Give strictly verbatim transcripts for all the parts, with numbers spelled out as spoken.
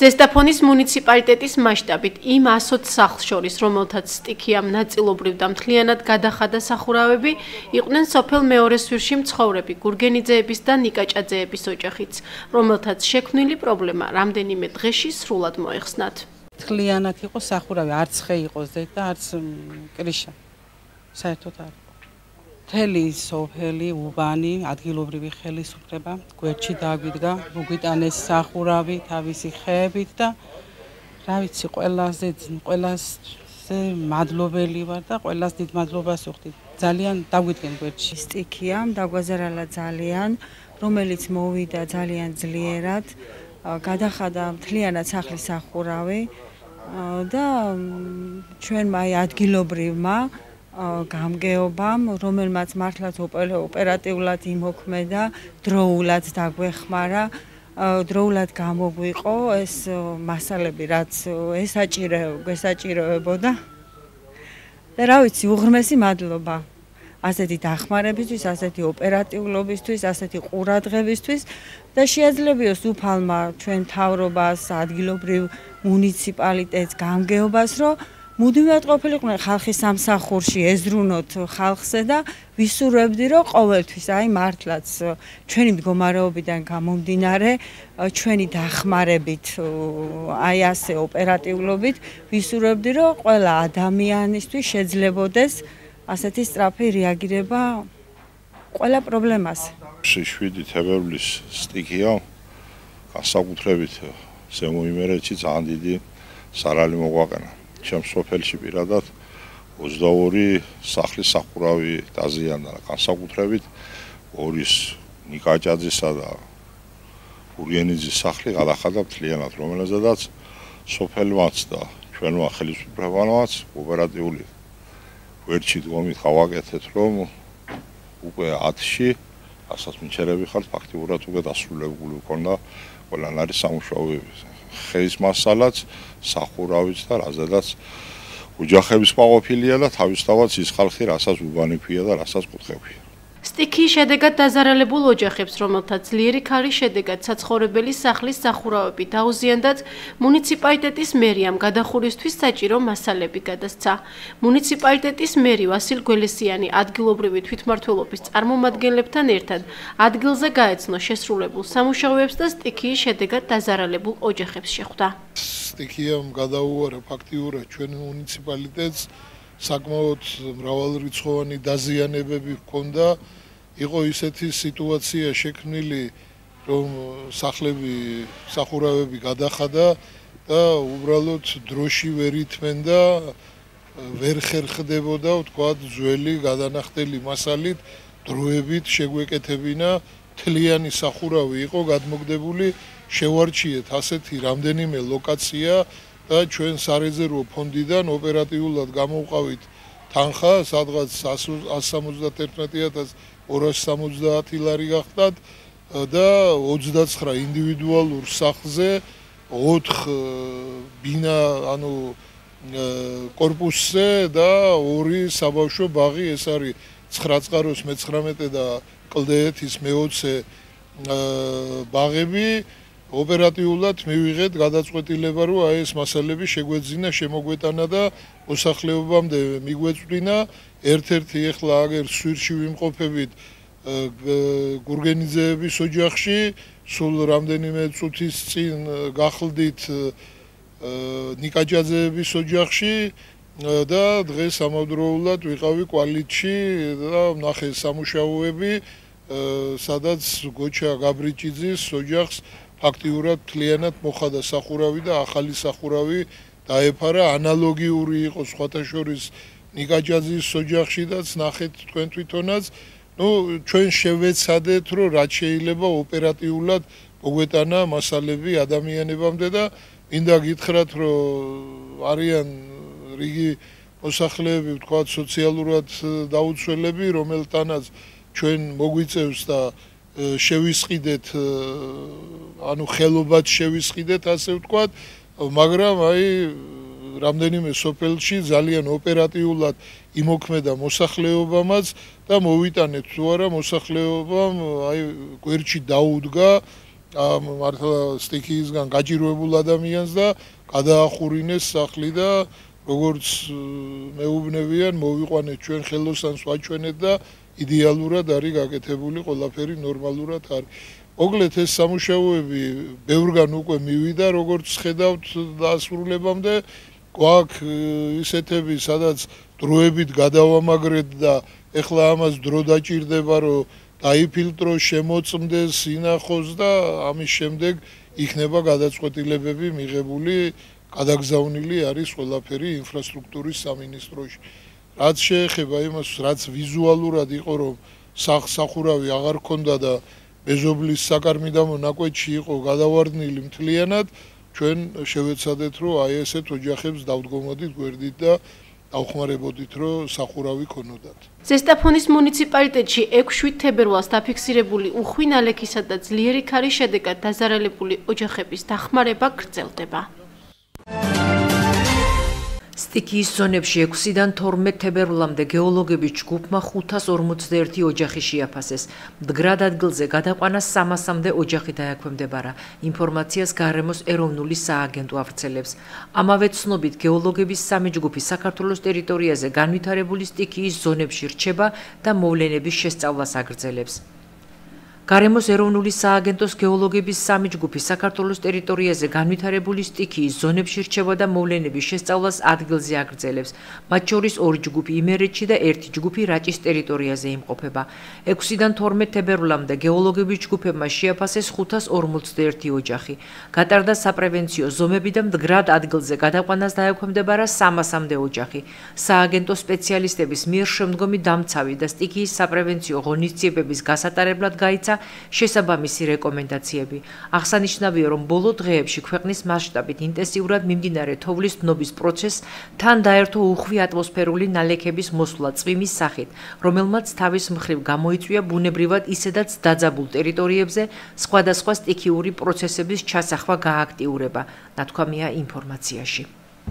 ზესტაფონის მუნიციპალიტეტის მასშტაბით იმ ასოც სახლს შორის, რომელთაც სტიქიამ ნაწილობრივ და მთლიანად გადახადა სახურავები, იყვნენ სოფელ მეორე სვირში მცხოვრები გურგენიძეების და ნიკაჭაძეების ოჯახიც, რომელთაც შექმნილი პრობლემა რამდენიმე დღეში სრულად მოეხსნათ. მთლიანად იყო სახურავი, არც ხე იყო ზედ და არც კრიშა. საერთოდ არ. მთელი სოფელი, უბანი, ადგილობრივი ხელისუფლება გვერდში დაგვიდგა, მოგვიტანეს სახურავი თავისი ხეებით და რა ვიცი, ყველაზე ყველაზე მადლობელი ვარ და ყველაზე დიდ მადლობას ვუხდით. ძალიან დაგვიდგენ გვერდში. სტიქიამ დაგვაზარალა ძალიან, რომელიც მოვიდა ძალიან ძლიერად, გადახადა მთლიანად სახლის სახურავი და ჩვენმა აი ადგილობრივმა გამგეობამ, რომელმაც მართლაც ოპერატიულად იმოქმედა, დროულად დაგვეხმარა, დროულად გამოგვიყო ეს მასალები, რაც ესაჭიროებოდა. და რა ვიცი, უღრმესი მადლობა ასეთი დახმარებისთვის, ასეთი ოპერატიულობისთვის, ასეთი ყურადღებისთვის და შეაძლებიოს უფალმა ჩვენ მთავრობას, ადგილობრივ მუნიციპალიტეტს, გამგეობას, რომ მუდმივად ყოფილიყვნენ ხალხის სამსახურში, ეზრუნოთ ხალხზე და ვისურვებდი, რომ ყოველთვის აი მართლაც ჩვენი მდგომარეობიდან გამომდინარე, ჩვენი დახმარებით, აი ასე ოპერატიულობით ვისურვებდი, რომ ყველა ადამიანისთვის შეძლებოდეს ასეთი სწრაფი რეაგირება ყველა პრობლემაზე. შვიდი თებერვლის სტიქიამ განსაკუთრებით ზემო იმერეთში ძალიან დიდი სარალი მოგვაყენა. ჩემს სოფელში პირადად ოცდაორი სახლის სახურავი დაზიანდა, განსაკუთრებით ორის ნიკაჭაძისა და გურგენიძის სახლი გადახადა მთლიანად, რომელზედაც სოფელმაც და ჩვენმა ხელისუფლებამაც ოპერატიული გვერდში დგომით გავაკეთეთ, რომ უკვე ათში რასაც მიჩერები ხართ, ფაქტიურად უკვე დასრულებული ქონდა ყველანაირი სამუშაოები. ხეის მასალაც, სახურავიც და რაზედაც ოჯახების ყოფილია და თავისთავად ის ხალხი, რასაც უბანი ქვია და რასაც კუთხე ქვია. სტიქიის შედეგად დაზარალებულ ოჯახებს, რომელთაც ძლიერი ქარის შედეგად საცხოვრებელი სახლის სახურავები დაუზიანდათ, მუნიციპალიტეტის მერიამ გადახურვისთვის საჭირო მასალები გადასცა. მუნიციპალიტეტის მერი ვასილ გველესიანი ადგილობრივი თვითმმართველობის წარმომადგენლებთან ერთად ადგილზე გაეცნო შესრულებულ სამუშაოებს და სტიქიის შედეგად დაზარალებულ ოჯახებს შეხვდა. სტიქიამ გადაუარა ფაქტიურად ჩვენ მუნიციპალიტეტს საკმაოდ მრავალრიცხოვანი დაზიანებები ჰქონდა. იყო ისეთი სიტუაცია შექმნილი, რომ სახლები, სახურავები გადახადა და უბრალოდ დროში ვერ ითმენდა, ვერ ხერხდებოდა, ვთქვათ, ძველი გადანახდელი მასალით დროებით შეგვეკეთებინა. მთლიანი სახურავი იყო გადმოგდებული, შევარჩიეთ ასეთი რამდენიმე ლოკაცია და ჩვენ სარეზერვო ფონდიდან ოპერატიულად გამოვყავით თანხა, სადღაც εκατს სამოცდაერთი ათას ორასი სამოცდაათი ლარი გახდათ და ოცდაცხრა ინდივიდუალურ სახლზე ოთხ ბინა, ანუ კორპუსზე და ორი საბავშვო ბაღი, ეს არის ცხრა წყაროს მეცხრამეტე და კლდეეთის მეოცე ბაღები. ოპერატიულად მივიღეთ გადაწყვეტილება, რომ აი ეს მასალები შეგვეძინა, შემოგვეტანა და მოსახლეობამდე მიგვეწვდინა. ერთ-ერთი ეხლა აგერ სვირში ვიმყოფებით გურგენიძეების ოჯახში, სულ რამდენიმე წუთის წინ გახლდით ნიკაჭაძეების ოჯახში და დღეს ამავდროულად ვიყავი კვალიტში და ვნახე სამუშაოები, სადაც გოჩა გაბრიჭიძის ოჯახს ფაქტიურად მთლიანად მოხადა სახურავი და ახალი სახურავი დაეფარა. ანალოგიური იყო სხვათა შორის ნიკაჭაძის ოჯახშიდაც, ნახეთ თქვენ თვითონაც. ნუ ჩვენ შევეცადეთ, რომ რაც შეიძლება ოპერატიულად მოგვეტანა მასალები ადამიანებამდე და მინდა გითხრათ, რომ არიან რიგი მოსახლეები, ვთქვათ, სოციალურად დაუცველები, რომელთანაც ჩვენ მოგვიწევს და შევისყიდეთ, ანუ ხელობად შევისყიდეთ, ასე ვთქვათ, მაგრამ აი რამდენიმე სოფელში ძალიან ოპერატიულად იმოქმედა მოსახლეობამაც და მოვიტანეთ თუ არა მოსახლეობამ აი გვერდში დაუდგა ამ მართლა სტიქიისგან გაჭირვებულ ადამიანს და გადაახურინეს სახლი და როგორც მეუბნებიან, მოვიყვანეთ ჩვენ ხელოსანს ვაჩვენეთ და იდეალურად არის გაკეთებული, ყველაფერი ნორმალურად არის. მოგლეთ ეს სამუშაოები ბევრგან უკვე მივიდა, როგორც ხედავთ დასრულებამდე, გვაქვს ისეთები, სადაც დროებით გადავამაგრეთ და ეხლა ამას დრო დაჭირდება, რომ დაიფილტრო, შემოწმდეს, ინახოს და ამის შემდეგ იქნება გადაწყვეტილებები მიღებული, გადაგზავნილი არის ყველაფერი ინფრასტრუქტურის სამინისტროში. რაც შეეხება იმას, რაც ვიზუალურად იყო, რომ სახურავი აღარ ქონდა და მეზობლის საკარმიდამო ნაკვეთში იყო გადავარდნილი მთლიანად, ჩვენ შევეცადეთ, რომ აი ესეთ ოჯახებს დავდგომოდით გვერდით და დავხმარებოდით, რომ სახურავი ქონოდათ. ზესტაფონის მუნიციპალიტეტში ექვსი თებერვალს დაფიქსირებული უხვი ნალექისა და ძლიერი ქარის შედეგად დაზარალებული ოჯახების დახმარება გრძელდება. სტიქიის ზონებში ექვსიდან თორმეტ თებერვლამდე გეოლოგების ჯგუფმა ხუთას ორმოცდაერთი ოჯახი შეაფასეს. მდგრად ადგილზე გადაყვანას სამასამდე ოჯახი დაექვემდებარა. ინფორმაციას გარემოს ეროვნული სააგენტო ავრცელებს. ამავე ცნობით გეოლოგების სამი ჯგუფი საქართველოს ტერიტორიაზე განვითარებული სტიქიის ზონებში რჩება და მოვლენების შესწავლას აგრძელებს. გარემოს ეროვნული სააგენტოს გეოლოგების სამი ჯგუფი საქართველოს ტერიტორიაზე განვითარებული სტიქიის ზონებში რჩება და მოვლენების შესწავლას ადგილზე აგრძელებს. მათ შორის ორი ჯგუფი იმერეთში და ერთი ჯგუფი რაჭის ტერიტორიაზე იმყოფება. ექვსიდან თორმეტ თებერვლამდე გეოლოგების ჯგუფებმა შეაფასეს ხუთას ორმოცდაერთი ოჯახი. გატარდა საპრევენციო ზომები და მდგრად ადგილზე გადაყვანას დაექვემდებარა სამასამდე ოჯახი. სააგენტოს სპეციალისტების მიერ შემდგომი დამცავი და სტიქიის საპრევენციო ღონისძიებების გასატარებლად გაიცა შესაბამისი რეკომენდაციები. აღსანიშნავია, რომ ბოლო დღეებში ქვეყნის მასშტაბით ინტენსიურად მიმდინარე თოვლის დნობის პროცესს თან დაერთო უხვი ატმოსფერული ნალექების მოსვლა წვიმის სახით, რომელმაც თავის მხრივ გამოიწვია ბუნებრივად ისედაც დაძაბულ ტერიტორიებზე სხვადასხვა სტიქიური პროცესების ჩასახვა გააქტიურება, ნათქვამია ინფორმაციაში.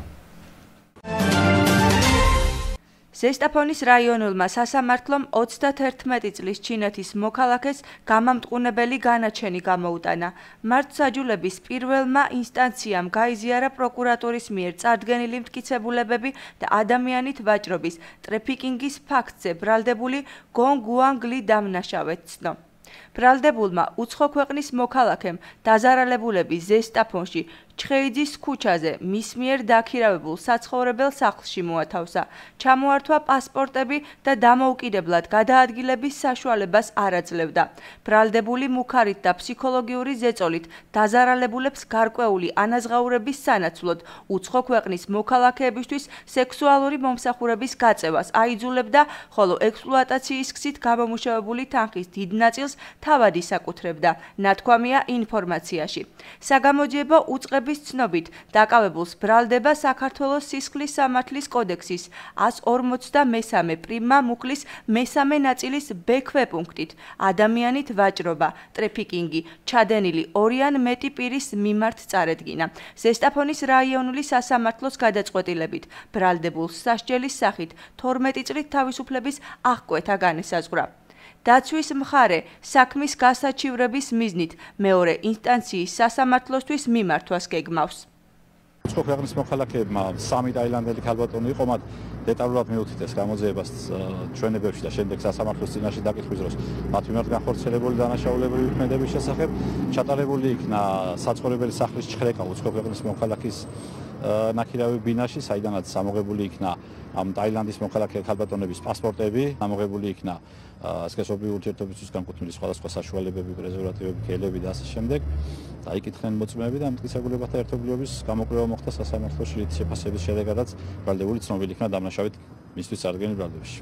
ზესტაფონის რაიონულმა სასამართლომ ოცდათერთმეტი წლის ჩინეთის მოქალაქეს გამამტყუნებელი განაჩენი გამოუტანა. მართლმსაჯულების პირველმა ინსტანციამ გაიზიარა პროკურატურის მიერ წარდგენილი მტკიცებულებები და ადამიანით ვაჭრობის, ტრეფიკინგის ფაქტზე ბრალდებული გონ გუანგლი დამნაშავედ ცნო. ბრალდებულმა უცხო ქვეყნის მოქალაქემ დაზარალებულები ზესტაფონში ჩხეიძის ქუჩაზე მის მიერ დაქირავებულ საცხოვრებელ სახლში მოათავსა. ჩამოართვა პასპორტები და დამოუკიდებლად გადაადგილების საშუალებას არ აძლევდა. ბრალდებული მუქარით და ფსიქოლოგიური ზეწოლით დაზარალებულებს გარკვეული ანაზღაურების სანაცვლოდ უცხო ქვეყნის მოქალაქეებისთვის სექსუალური მომსახურების გაწევას აიძულებდა, ხოლო ექსპლუატაციის გზით გამომუშავებული თანხის დიდ ნაწილს თავად ისაკუთრებდა, ნათქვამია ინფორმაციაში. საგამოძიებო უწყების ცნობით დაკავებულს ბრალდება საქართველოს სისხლის სამართლის კოდექსის ას ორმოცდამესამე პრიმა მუხლის მესამე ნაწილის ბ ქვეპუნქტით ადამიანით ვაჭრობა, ტრეფიკინგი, ჩადენილი ორი ან მეტი პირის მიმართ წარედგინა. ზესტაფონის რაიონული სასამართლოს გადაწყვეტილებით ბრალდებულს სასჯელის სახით თორმეტი წლით თავისუფლების აღკვეთა განესაზღვრა. დაცვის მხარე საქმის გასაჩივრების მიზნით მეორე ინსტანციის სასამართლოსთვის მიმართვას გეგმავს. უცხო ქვეყნის მოქალაქეებმა სამი ტაილანდელი ქალბატონი იყო, მათ დეტალურად მიუთითეს გამოძიებას ჩვენებებში და შემდეგ სასამართლოს წინაშე დაკითხვის დროს მათ მიმართ განხორციელებული დანაშაულებრივი ქმედების შესახებ ჩატარებული იქნა საცხოვრებელი სახლის ჩხრეკა უცხო ქვეყნის მოქალაქის ნაქირავი ბინაში, საიდანაც ამოღებული იქნა ამ ტაილანდის მოქალაქე ქალბატონების პასპორტები, ამოღებული იქნა სქესობრივი ურთიერთობისთვის განკუთვნილი სხვადასხვა საშუალებები, პრეზერვატივები, გელები და ასე შემდეგ. დაიკითხნენ მოწმეები და მტკიცებულებათა ერთობლიობის გამოკვლევა მოხდა სასამართლოში, რის შეფასების შედეგადაც ბრალდებული ცნობილი იქნა დამნაშავედ მისთვის წარდგენილ ბრალდებაში.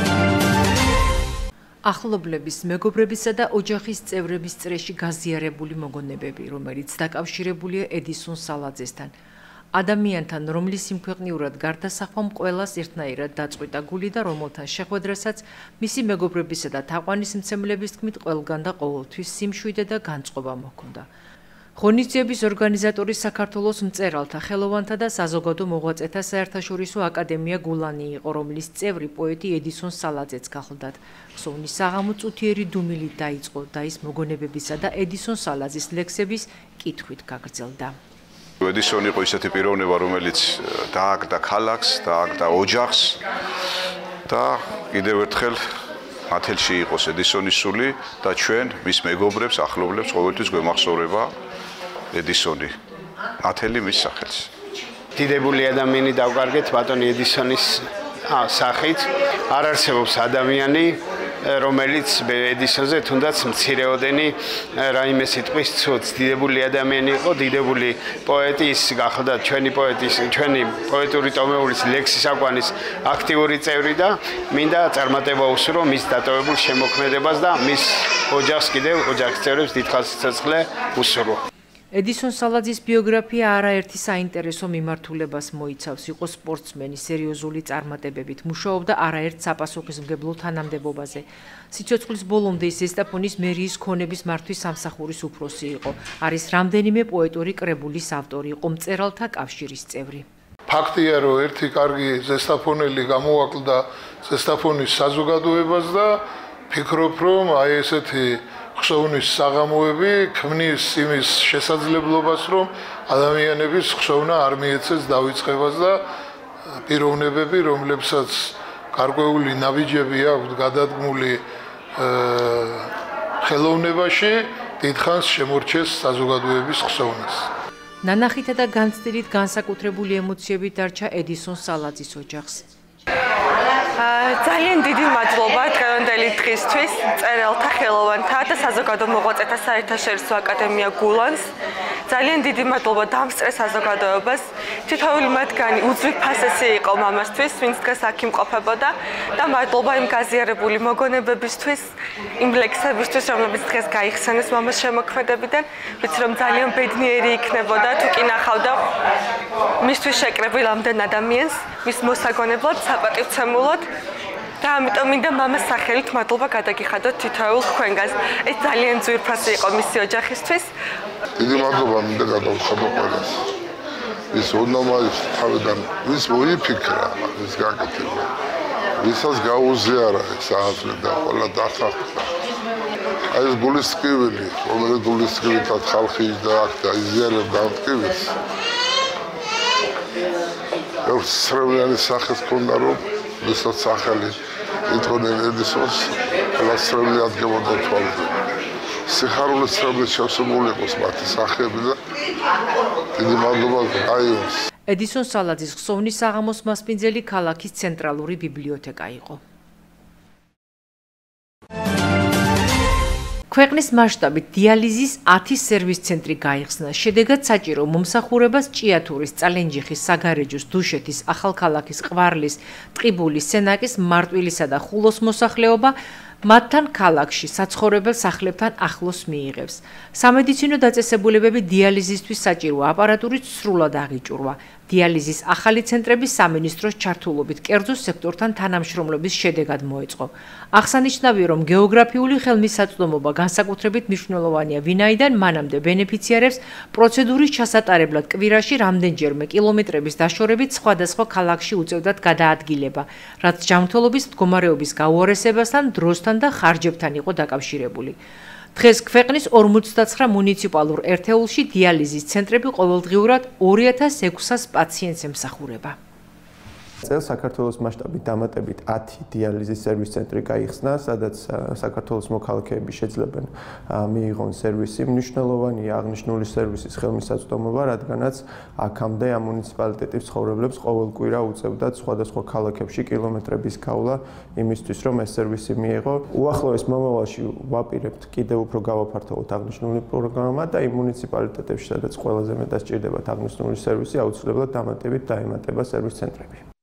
ახლობლების, მეგობრებისა და ოჯახის წევრების წრეში გაზიარებული მოგონებები, რომელიც დაკავშირებულია ედისონ სალაძესთან. ადამიანთან, რომლის სიმქვეყნიურად გარდასახვამ ყველას ერთნაირად დაწყვიტა გული და რომელთან შეხვედრასაც მისი მეგობრებისა და თაყვანისმცემლების თქმით ყველგან და ყოველთვის სიმშვიდე და განწყობა მოჰქონდა. ღონისძიების ორგანიზატორი საქართველოს მწერალთა, ხელოვანთა და საზოგადო მოღვაწეთა საერთაშორისო აკადემია გულანი იყო, რომლის წევრი პოეტი ედისონ სალაძეც გახლდათ. ხსოვნის საღამო წუთიერი დუმილით დაიწყო და ის მოგონებებისა და ედისონ სალაძის ლექსების კითხვით გაგრძელდა. ედისონი იყო ისეთი პიროვნება, რომელიც დააგდა ქალაქს, დააგდა ოჯახს და კიდევ ერთხელ ათელში იყოს ედისონის სული და ჩვენ მის მეგობრებს, ახლობლებს ყოველთვის გვემახსოვრება ედისონი. ათელი მის სახელს. დიდებული ადამიანი დავკარგეთ ბატონი ედისონის სახით. არ არსებობს ადამიანი, რომელიც ედისონზე თუნდაც მცირეოდენი რაიმე სიტყვის ცოდს. დიდებული ადამიანი იყო, დიდებული პოეტი, ის გახლდათ ჩვენი პოეტის, ჩვენი პოეტური ტომეულის ლექსისაკვანის აქტიური წევრი და მინდა წარმატება უსურვო მის დატოვებულ შემოქმედებას და მის ოჯახს კიდევ ოჯახის წევრებს დიდხანს სიცოცხლე უსურვო. ედისონ სალაძის ბიოგრაფია არაერთი საინტერესო მიმართულებას მოიცავს. იყო სპორტსმენი, სერიოზული წარმატებებით, მუშაობდა არაერთ საპასუხისმგებლო თანამდებობაზე. სიცოცხლის ბოლომდე ის ზესტაფონის მერიის ქონების მართვის სამსახურის უფროსი იყო. არის რამდენიმე პოეტური კრებულის ავტორი, იყო მწერალთა კავშირის წევრი. ფაქტია, რომ ერთი კარგი ზესტაფონელი გამოაკლდა ზესტაფონის საზოგადოებას და ფიქრობ, რომ აი ესეთი ხსოვნის საღამოები ქმნის იმის შესაძლებლობას, რომ ადამიანების ხსოვნა არ მიეცეს დავიწყებას და პიროვნებები, რომლებსაც გარკვეული ნაბიჯები აქვთ გადადგმული ხელოვნებაში, დიდხანს შემორჩეს საზოგადოების ხსოვნას. ნანახითა და განცდით განსაკუთრებული ემოციებით დარჩა ედისონ სალაძის ოჯახს. ძალიან დიდი მადლობა დღევანდელი დღისთვის მწერალთა, ხელოვანთა და საზოგადო მოღვაწეთა საერთაშორისო აკადემია გულანს. ძალიან დიდი მადლობა დამსწრე საზოგადოებას. თითოეული მათგანი უძვირფასესი იყო მამასთვის, ვინც დღეს აქ იმყოფებოდა და მადლობა იმ გაზიარებული მოგონებებისთვის, იმ ლექსებისთვის, რომლებიც დღეს გაიხსენეს მამას შემოქმედებიდან. ვიცი რომ ძალიან ბედნიერი იქნებოდა თუ კი ნახავდა მისთვის შეკრებილ ამდენ ადამიანს, მის მოსაგონებლად, საპატივცემულოდ. და ამიტომ მინდა მამას სახელით მადლობა გადაგიხადოთ თითოეულ თქვენგანს. ეს ძალიან ძვირფასი იყო მისი ოჯახისთვის. დიდი მადლობა მინდა გადავხადო ყველას. ის ოდნავ თავიდან ვის მოიფიქრა ის გაკეთება. ვისაც გაუზიარა ეს აზრი და ყველა დახახვა. აი ეს გულის ტკივილი, რომელიც გულის ტკივილთან ხალხი და აქ დაიზიარებდა ამ ტკივილს. ეს სრემლიანი სახეს ქონდა რომ ვისაც სახელი იტყოდნენ ედისონს, ყველა სრემლი ადგებოდა თვალზე. სიხარულის სრემლით შევსებული იყოს მათი სახეები და დიდი მადლობა აიოს. ედისონ სალაძის ხსოვნის საღამოს მასპინძელი ქალაქის ცენტრალური ბიბლიოთეკა იყო. ქვეყნის მასშტაბით დიალიზის ათი სერვის ცენტრი გაიხსნა. შედეგად საჭირო მომსახურებას ჭიათურის, წალენჯიხის, საგარეჯოს, დუშეთის, ახალქალაქის, ყვარლის, ტყიბულის, სენაკის, მარტვილისა და ხულოს მოსახლეობა მათთან ქალაქში საცხოვრებელ სახლებთან ახლოს მიიღებს. სამედიცინო დაწესებულებები დიალიზისთვის საჭირო აპარატურით სრულად აღიჭურვა. დიალიზის ახალი ცენტრები სამინისტროს ჩართულობით კერძო სექტორთან თანამშრომლობის შედეგად მოეწყო. აღსანიშნავია, რომ გეოგრაფიული ხელმისაწვდომობა განსაკუთრებით მნიშვნელოვანია, ვინაიდან მანამდე ბენეფიციარებს პროცედურის ჩასატარებლად კვირაში რამდენჯერმე კილომეტრების დაშორებით სხვადასხვა ქალაქში უწევდათ გადაადგილება, რაც ჯანმრთელობის მდგომარეობის გაუარესებასთან, დროსთან და ხარჯებთან იყო დაკავშირებული. დღეს ქვეყნის ორმოცდაცხრა მუნიციპალურ ერთეულში დიალიზის ცენტრები ყოველდღიურად ორი ათას ექვსას პაციენტს ემსახურება. წელს საქართველოს მასშტაბით დამატებით ათი დიალიზის სერვის ცენტრი გაიხსნა, სადაც საქართველოს მოქალაქეები შეძლებენ მიიღონ სერვისი. მნიშვნელოვანია აღნიშნული სერვისის ხელმისაწვდომობა, რადგანაც აქამდე ამ მუნიციპალიტეტის ცხოვრებლებს ყოველკვირა უწევდათ სხვადასხვა ქალაქებში კილომეტრების გავლა იმისთვის, რომ ეს სერვისი მიიღო. უახლოეს მომავალში ვაპირებთ კიდევ უფრო გავაფართოვოთ აღნიშნული პროგრამა და იმ მუნიციპალიტეტებში, სადაც ყველაზე მეტად სჭირდებათ აღნიშნული სერვისი, აუცილებლად დამატებით დაემატება სერვის ცენტრები.